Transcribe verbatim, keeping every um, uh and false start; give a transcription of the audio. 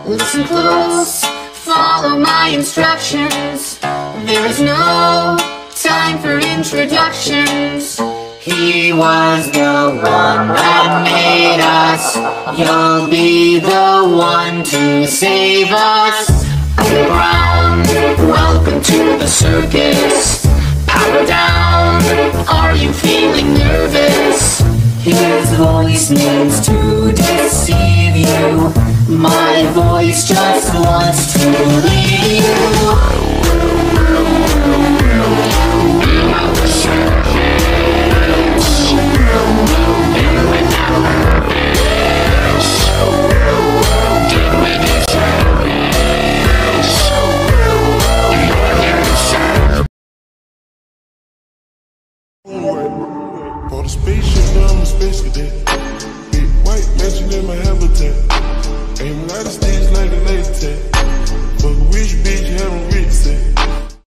Listen close, follow my instructions. There is no time for introductions. He was the one that made us. You'll be the one to save us. Underground, welcome to the circus. Power down, are you feeling nervous? His voice means to deceive you. My voice just wants to leave you. For the spaceship, I'm a space cadet. Big white mansion in my habitat.